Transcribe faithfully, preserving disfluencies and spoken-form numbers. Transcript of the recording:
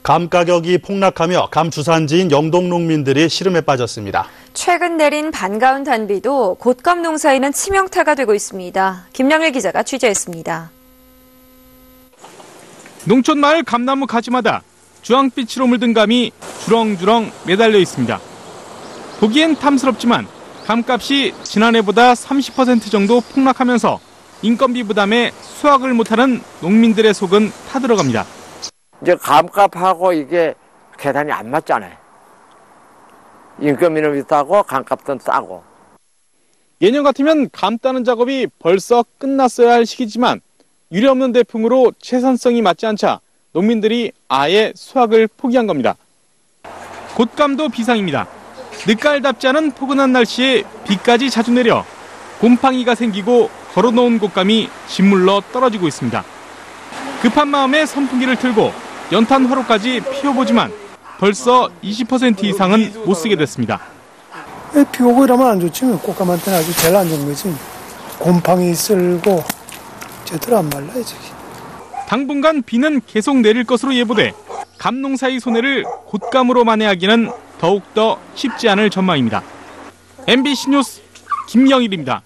감 가격이 폭락하며 감 주산지인 영동 농민들이 시름에 빠졌습니다. 최근 내린 반가운 단비도 곶감 농사에는 치명타가 되고 있습니다. 김영일 기자가 취재했습니다. 농촌마을 감나무 가지마다 주황빛으로 물든 감이 주렁주렁 매달려 있습니다. 보기엔 탐스럽지만 감값이 지난해보다 삼십 퍼센트 정도 폭락하면서 인건비 부담에 수확을 못하는 농민들의 속은 타들어갑니다. 이제 감값하고 이게 계산이 안 맞잖아요. 인건비는 비싸고 감값은 싸고. 예년 같으면 감 따는 작업이 벌써 끝났어야 할 시기지만 유례없는 대풍으로 채산성이 맞지 않자 농민들이 아예 수확을 포기한 겁니다. 곶감도 비상입니다. 늦가을답지 않은 포근한 날씨에 비까지 자주 내려 곰팡이가 생기고 걸어놓은 곶감이 짓물러 떨어지고 있습니다. 급한 마음에 선풍기를 틀고 연탄 화로까지 피워보지만 벌써 이십 퍼센트 이상은 못 쓰게 됐습니다. 비 오고 이러면 안 좋지. 곶감한테는 아주 제일 안 좋은 거지. 곰팡이 쓸고 제대로 안 말라야지. 당분간 비는 계속 내릴 것으로 예보돼 감농사의 손해를 곶감으로 만회하기는 더욱더 쉽지 않을 전망입니다. 엠비씨 뉴스 김영일입니다.